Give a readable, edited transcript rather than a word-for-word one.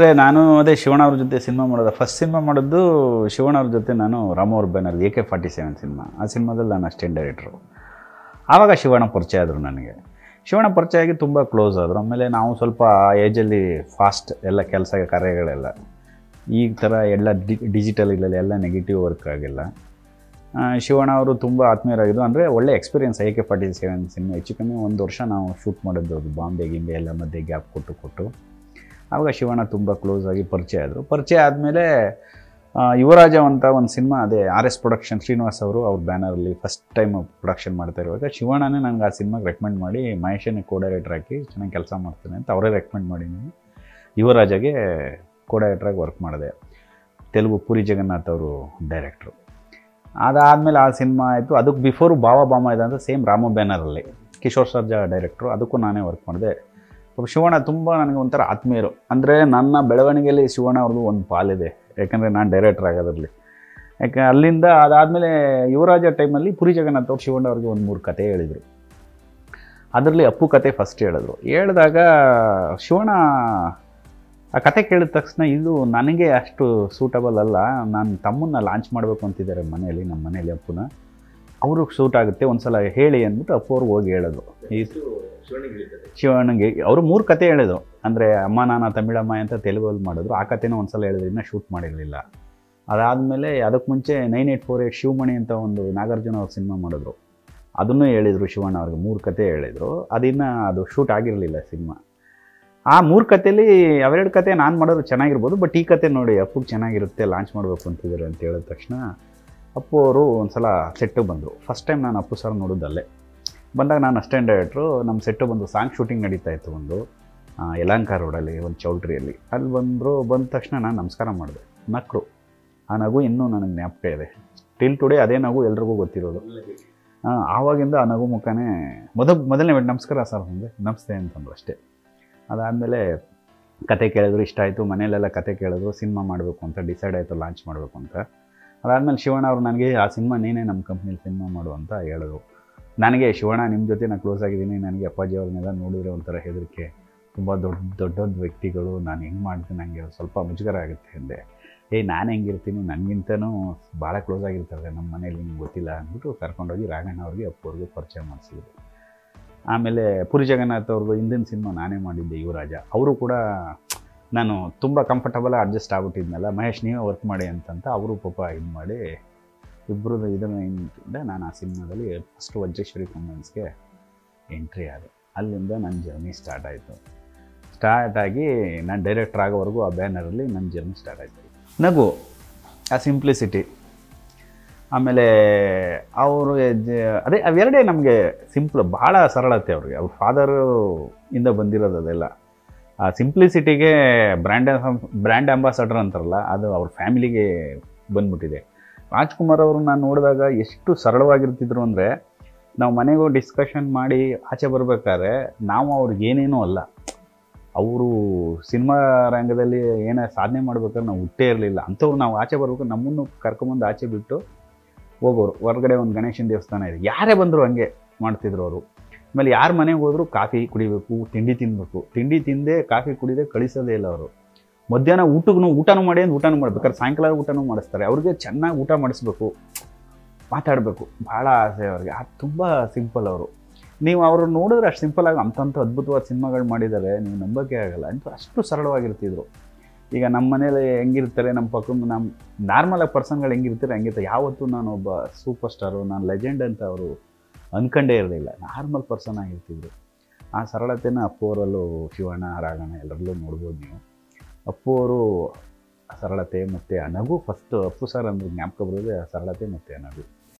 ನಾನು ಅದೇ ಶಿವಣ್ಣ ಅವ್ರ ಜೊತೆ ಸಿನಿಮಾ ಮಾಡೋದು. ಫಸ್ಟ್ ಸಿನಿಮಾ ಮಾಡಿದ್ದು ಶಿವಣ್ಣ ಅವ್ರ ಜೊತೆ ನಾನು ರಾಮ ಅವ್ರ ಬ್ಯಾನರ್ AK-47 ಸಿನಿಮಾ. ಆ ಸಿನಿಮಾದಲ್ಲಿ ನಾನು ಅಸಿಸ್ಟೆಂಟ್ ಡೈರೆಕ್ಟ್ರು. ಆವಾಗ ಶಿವಣ್ಣ ಪರಿಚಯ ಆದರು ನನಗೆ. ಶಿವಣ್ಣ ಪರಿಚಯ ಆಗಿ ತುಂಬ ಕ್ಲೋಸ್ ಆದರು. ಆಮೇಲೆ ನಾವು ಸ್ವಲ್ಪ ಏಜಲ್ಲಿ ಫಾಸ್ಟ್ ಎಲ್ಲ ಕೆಲಸ ಕಾರ್ಯಗಳೆಲ್ಲ ಈ ಥರ ಎಲ್ಲ ಡಿಜಿಟಲ್ಗಳಲ್ಲಿ ಎಲ್ಲ ನೆಗೆಟಿವ್ ವರ್ಕ್ ಆಗಿಲ್ಲ. ಶಿವಣ್ಣ ಅವರು ತುಂಬ ಆತ್ಮೀಯರಾಗಿದ್ದು. ಅಂದರೆ ಒಳ್ಳೆ ಎಕ್ಸ್ಪೀರಿಯೆನ್ಸ್. AK-47 ಸಿನಿಮಾ ಹೆಚ್ಚು ಕಮ್ಮಿ 1 ವರ್ಷ ನಾವು ಶೂಟ್ ಮಾಡಿದ್ದು. ಅದು ಬಾಂಬೆ ಗಿಂಬೆ ಎಲ್ಲ ಮಧ್ಯೆ ಗ್ಯಾಪ್ ಕೊಟ್ಟು ಆವಾಗ ಶಿವಣ್ಣ ತುಂಬ ಕ್ಲೋಸ್ ಆಗಿ ಪರಿಚಯ ಆದರು. ಪರಿಚಯ ಆದಮೇಲೆ ಯುವರಾಜ ಅಂತ ಒಂದು ಸಿನಿಮಾ, ಅದೇ RS ಪ್ರೊಡಕ್ಷನ್ ಶ್ರೀನಿವಾಸ್ ಅವರು ಅವ್ರ ಬ್ಯಾನರಲ್ಲಿ ಫಸ್ಟ್ ಟೈಮ್ ಪ್ರೊಡಕ್ಷನ್ ಮಾಡ್ತಾ ಇರುವಾಗ ಶಿವಣ್ಣನೇ ನನಗೆ ಆ ಸಿನಿಮಾಗೆ ರೆಕಮೆಂಡ್ ಮಾಡಿ ಮಹೇಶನೇ ಕೋ-ಡೈರೆಕ್ಟರ್ ಹಾಕಿ ಚೆನ್ನಾಗಿ ಕೆಲಸ ಮಾಡ್ತಾನೆ ಅಂತ ಅವರೇ ರೆಕಮೆಂಡ್ ಮಾಡಿ ನಾನು ಯುವರಾಜಗೆ ಕೋ-ಡೈರೆಕ್ಟ್ರಾಗಿ ವರ್ಕ್ ಮಾಡಿದೆ. ತೆಲುಗು ಪುರಿ ಜಗನ್ನಾಥ್ ಅವರು ಡೈರೆಕ್ಟ್ರು. ಅದಾದಮೇಲೆ ಆ ಸಿನಿಮಾ ಆಯಿತು. ಅದಕ್ಕೆ ಬಿಫೋರು ಬಾಮ ಇದೆ ಅಂತ ಸೇಮ್ ರಾಮ ಬ್ಯಾನರಲ್ಲಿ ಕಿಶೋರ್ ಸರ್ಜಾ ಡೈರೆಕ್ಟ್ರು. ಅದಕ್ಕೂ ನಾನೇ ವರ್ಕ್ ಮಾಡಿದೆ. ಶಿವಣ್ಣ ತುಂಬ ನನಗೆ ಒಂಥರ ಆತ್ಮೀಯರು. ಅಂದರೆ ನನ್ನ ಬೆಳವಣಿಗೆಯಲ್ಲಿ ಶಿವಣ್ಣ ಅವ್ರದ್ದು ಒಂದು ಪಾಲಿದೆ. ಯಾಕಂದರೆ ನಾನು ಡೈರೆಕ್ಟ್ರ್ ಆಗೋದ್ರಲ್ಲಿ. ಯಾಕೆ ಅಲ್ಲಿಂದ ಅದಾದಮೇಲೆ ಯುವರಾಜ ಟೈಮಲ್ಲಿ ಪುರಿ ಜಗನ್ನಾಥ್ ಅವ್ರು ಶಿವಣ್ಣ ಅವ್ರಿಗೆ ಒಂದು 3 ಕತೆ ಹೇಳಿದರು. ಅದರಲ್ಲಿ ಅಪ್ಪು ಕತೆ ಫಸ್ಟ್ ಹೇಳಿದ್ರು. ಹೇಳಿದಾಗ ಶಿವಣ್ಣ ಆ ಕತೆ ಕೇಳಿದ ತಕ್ಷಣ ಇದು ನನಗೆ ಅಷ್ಟು ಸೂಟಬಲ್ ಅಲ್ಲ, ನಾನು ತಮ್ಮನ್ನ ಲಾಂಚ್ ಮಾಡಬೇಕು ಅಂತಿದ್ದಾರೆ ಮನೆಯಲ್ಲಿ, ನಮ್ಮ ಮನೇಲಿ ಅಪ್ಪುನ, ಅವ್ರಿಗೆ ಸೂಟ್ ಆಗುತ್ತೆ ಒಂದು ಸಲ ಹೇಳಿ ಅಂದ್ಬಿಟ್ಟು ಅಪ್ಪು ಅವ್ರಿಗೆ ಹೋಗಿ ಹೇಳಿದ್ರು. ಶಿವಣ್ಣಗೆ ಅವರು 3 ಕತೆ ಹೇಳಿದ್ರು. ಅಂದರೆ ಅಮ್ಮ ನಾನ ತಮಿಳಮ್ಮ ಅಂತ ತೆಲುಗಲ್ಲಿ ಮಾಡಿದ್ರು. ಆ ಕತೆನೂ ಒಂದು ಸಲ ಹೇಳಿದ್ರು, ಇನ್ನೂ ಶೂಟ್ ಮಾಡಿರಲಿಲ್ಲ. ಅದಾದಮೇಲೆ ಅದಕ್ಕೆ ಮುಂಚೆ 9848 ಶಿವಮಣಿ ಅಂತ ಒಂದು ನಾಗಾರ್ಜುನ ಅವ್ರ ಸಿನಿಮಾ ಮಾಡಿದ್ರು. ಅದನ್ನು ಹೇಳಿದರು ಶಿವಣ್ಣ ಅವ್ರಿಗೆ. 3 ಕತೆ ಹೇಳಿದರು. ಅದು ಶೂಟ್ ಆಗಿರಲಿಲ್ಲ ಸಿನಿಮಾ. ಆ 3 ಕತೆಯಲ್ಲಿ ಅವೆರಡು ಕತೆ ನಾನು ಮಾಡೋದು ಚೆನ್ನಾಗಿರ್ಬೋದು, ಬಟ್ ಈ ಕತೆ ನೋಡಿ ಅಪ್ಪುಗೆ ಚೆನ್ನಾಗಿರುತ್ತೆ, ಲಾಂಚ್ ಮಾಡಬೇಕು ಅಂತಿದ್ದಾರೆ ಅಂತ ಹೇಳಿದ ತಕ್ಷಣ ಅಪ್ಪು ಅವರು ಒಂದು ಸಲ ಸೆಟ್ಟಿಗೆ ಬಂದರು. ಫಸ್ಟ್ ಟೈಮ್ ನಾನು ಅಪ್ಪು ಸರ್ ನೋಡೋದಲ್ಲೇ. ಬಂದಾಗ ನಾನು ಅಸಿಸ್ಟೆಂಟ್ ಡೈರೆಕ್ಟ್ರು. ನಮ್ಮ ಸೆಟ್ಟು ಬಂದು ಸಾಂಗ್ ಶೂಟಿಂಗ್ ನಡೀತಾ ಇತ್ತು ಒಂದು ಯಲಹಂಕ ರೋಡಲ್ಲಿ ಒಂದು ಚೌಲ್ಟ್ರಿಯಲ್ಲಿ. ಅಲ್ಲಿ ಬಂದ ತಕ್ಷಣ ನಾನು ನಮಸ್ಕಾರ ಮಾಡಿದೆ. ನಕ್ಕರು. ಆ ನಗು ಇನ್ನೂ ನನಗೆ ಜ್ಞಾಪಕ ಇದೆ. ಟಿಲ್ ಟುಡೇ ಅದೇ ನಗು ಎಲ್ರಿಗೂ ಗೊತ್ತಿರೋದು. ಆವಾಗಿಂದ ಆ ನಗು ಮುಖನೇ ಮೊದಲನೇ ನಮಸ್ಕಾರ ಸರ್ ಅಂದೆ. ನಮಸ್ತೆ ಅಂತಂದ್ರು ಅಷ್ಟೇ. ಅದಾದಮೇಲೆ ಕತೆ ಕೇಳಿದ್ರು, ಇಷ್ಟ ಆಯಿತು. ಮನೆಯಲ್ಲೆಲ್ಲ ಕತೆ ಕೇಳಿದ್ರು, ಸಿನಿಮಾ ಮಾಡಬೇಕು ಅಂತ ಡಿಸೈಡ್ ಆಯಿತು, ಲಾಂಚ್ ಮಾಡಬೇಕು ಅಂತ. ಅದಾದಮೇಲೆ ಶಿವಣ್ಣ ಅವರು ನನಗೆ ಆ ಸಿನಿಮಾ ನೀನೇ ನಮ್ಮ ಕಂಪ್ನಿಲಿ ಸಿನಿಮಾ ಮಾಡು ಅಂತ ಹೇಳಿದ್ರು. ನನಗೆ ಶಿವಣ್ಣ ನಿಮ್ಮ ಜೊತೆ ನಾನು ಕ್ಲೋಸ್ ಆಗಿದ್ದೀನಿ, ನನಗೆ ಅಪ್ಪಾಜಿ ಅವ್ರನ್ನೆಲ್ಲ ನೋಡಿದ್ರೆ ಒಂಥರ ಹೆದರಿಕೆ, ತುಂಬ ದೊಡ್ಡ ವ್ಯಕ್ತಿಗಳು, ನಾನು ಹೆಂಗೆ ಮಾಡ್ತೀನಿ, ನನಗೆ ಸ್ವಲ್ಪ ಮುಜುಗರ ಆಗುತ್ತೆ ಅಂದೆ. ನಾನು ಹೆಂಗಿರ್ತೀನಿ, ನನಗಿಂತನೂ ಭಾಳ ಕ್ಲೋಸ್ ಆಗಿರ್ತಾರೆ ನಮ್ಮ ಮನೇಲಿ, ನಿಮ್ಗೆ ಗೊತ್ತಿಲ್ಲ ಅಂದ್ಬಿಟ್ಟು ಕರ್ಕೊಂಡೋಗಿ ರಾಘಣ್ಣ ಅವ್ರಿಗೆ ಅಪ್ಪು ಅವ್ರಿಗೆ ಪರಿಚಯ ಮಾಡಿಸಿದ್ರು. ಆಮೇಲೆ ಪುರಿ ಜಗನ್ನಾಥ್ ಅವ್ರದ್ದು ಹಿಂದಿನ ಸಿನಿಮಾ ನಾನೇ ಮಾಡಿದ್ದೆ ಯುವರಾಜ. ಅವರು ಕೂಡ ನಾನು ತುಂಬ ಕಂಫರ್ಟಬಲಾಗಿ ಅಡ್ಜಸ್ಟ್ ಆಗ್ಬಿಟ್ಟಿದ್ನಲ್ಲ, ಮಹೇಶ್ ನೀವೇ ವರ್ಕ್ ಮಾಡಿ ಅಂತಂತ ಅವರು ಪಾಪ ಇದು ಮಾಡಿ ಇಬ್ಬರದ್ದು ಇದರಿಂದ ನಾನು ಆ ಸಿನಿಮಾದಲ್ಲಿ ಫಸ್ಟ್ ವಜ್ರೇಶ್ವರಿ ಕಾಮೆಂಟ್ಸ್ಗೆ ಎಂಟ್ರಿ ಆದೆ. ಅಲ್ಲಿಂದ ನನ್ನ ಜರ್ನಿ ಸ್ಟಾರ್ಟ್ ಆಯಿತು. ಸ್ಟಾರ್ಟ್ ಆಗಿ ನಾನು ಡೈರೆಕ್ಟ್ರ್ ಆಗೋವರೆಗೂ ಆ ಬ್ಯಾನರಲ್ಲಿ ನನ್ನ ಜರ್ನಿ ಸ್ಟಾರ್ಟ್ ಆಯಿತು. ನಗು, ಆ ಸಿಂಪ್ಲಿಸಿಟಿ, ಆಮೇಲೆ ಅವರು ಅದೇ ಅವೆರಡೇ ನಮಗೆ ಸಿಂಪಲ್, ಭಾಳ ಸರಳತೆ ಅವ್ರಿಗೆ. ಅವ್ರ ಫಾದರು ಇಂದ ಬಂದಿರೋದು ಅದೆಲ್ಲ. ಆ ಸಿಂಪ್ಲಿಸಿಟಿಗೆ ಬ್ರ್ಯಾಂಡ್ ಅಂಬಾಸಡರ್ ಅಂತಾರಲ್ಲ, ಅದು ಅವ್ರ ಫ್ಯಾಮಿಲಿಗೆ ಬಂದ್ಬಿಟ್ಟಿದೆ. ರಾಜ್ಕುಮಾರ್ ಅವರು ನಾನು ನೋಡಿದಾಗ ಎಷ್ಟು ಸರಳವಾಗಿರ್ತಿದ್ರು ಅಂದರೆ, ನಾವು ಮನೆಗೂ ಡಿಸ್ಕಷನ್ ಮಾಡಿ ಆಚೆ ಬರಬೇಕಾದ್ರೆ ನಾವು ಅವ್ರಿಗೆ ಏನೇನೂ ಅಲ್ಲ. ಅವರು ಸಿನಿಮಾ ರಂಗದಲ್ಲಿ ಏನೋ ಸಾಧನೆ ಮಾಡ್ಬೇಕಾದ್ರೆ ನಾವು ಹುಟ್ಟೇ ಇರಲಿಲ್ಲ. ಅಂಥವ್ರು ನಾವು ಆಚೆ ಬರ್ಬೇಕು, ನಮ್ಮನ್ನು ಕರ್ಕೊಂಬಂದು ಆಚೆ ಬಿಟ್ಟು ಹೋಗೋರು. ಹೊರಗಡೆ ಒಂದು ಗಣೇಶನ ದೇವಸ್ಥಾನ ಇದೆ, ಯಾರೇ ಬಂದರು ಹಂಗೆ ಮಾಡ್ತಿದ್ರು ಅವರು. ಆಮೇಲೆ ಯಾರ ಮನೆಗೆ ಹೋದರೂ ಕಾಫಿ ಕುಡಿಬೇಕು, ತಿಂಡಿ ತಿನ್ನಬೇಕು, ತಿಂಡಿ ತಿಂದೇ ಕಾಫಿ ಕುಡಿದೇ ಕಳಿಸೋದೇ ಇಲ್ಲ ಅವರು. ಮಧ್ಯಾಹ್ನ ಊಟನೂ ಮಾಡಿ ಅಂತ ಊಟನೂ ಮಾಡ್ಬೇಕಾದ್ರೆ ಸಾಯಂಕಾಲ ಊಟನೂ ಮಾಡಿಸ್ತಾರೆ. ಅವ್ರಿಗೆ ಚೆನ್ನಾಗಿ ಊಟ ಮಾಡಿಸ್ಬೇಕು, ಮಾತಾಡಬೇಕು, ಭಾಳ ಆಸೆ ಅವ್ರಿಗೆ. ಅದು ತುಂಬ ಸಿಂಪಲ್ ಅವರು. ನೀವು ಅವರು ನೋಡಿದ್ರೆ ಅಷ್ಟು ಸಿಂಪಲಾಗಿ ಅಂಥ ಅದ್ಭುತವಾದ ಸಿನಿಮಾಗಳು ಮಾಡಿದ್ದಾರೆ, ನೀವು ನಂಬೋಕೆ ಆಗಲ್ಲ ಅಂತ. ಅಷ್ಟು ಸರಳವಾಗಿರ್ತಿದ್ರು. ಈಗ ನಮ್ಮ ಮನೇಲಿ ಹೆಂಗಿರ್ತಾರೆ, ನಮ್ಮ ಪಕ್ಕದ ನಮ್ಮ ನಾರ್ಮಲಾಗಿ ಪರ್ಸನ್ಗಳು ಹೆಂಗಿರ್ತಾರೆ ಹಂಗಿರ್ತಾರೆ. ಯಾವತ್ತೂ ನಾನು ಒಬ್ಬ ಸೂಪರ್ ಸ್ಟಾರು, ನಾನು ಲೆಜೆಂಡ್ ಅಂತ ಅವರು ಅಂದ್ಕೊಂಡೇ ಇರಲಿಲ್ಲ. ನಾರ್ಮಲ್ ಪರ್ಸನ್ ಆಗಿರ್ತಿದ್ರು. ಆ ಸರಳತೆನ ಅಪ್ಪು ಅವರಲ್ಲೂ, ಶಿವಣ್ಣ, ರಾಘಣ್ಣ ಎಲ್ಲರಲ್ಲೂ ನೋಡ್ಬೋದು ನೀವು. ಅಪ್ಪು ಅವರು ಸರಳತೆ ಮತ್ತು ಆ ನಗು, ಫಸ್ಟು ಅಪ್ಪು ಸರ್ ಅಂದ್ರೆ ಜ್ಞಾಪಕ ಬರೋದೇ ಆ ಸರಳತೆ ಮತ್ತು ಆ ನಗು.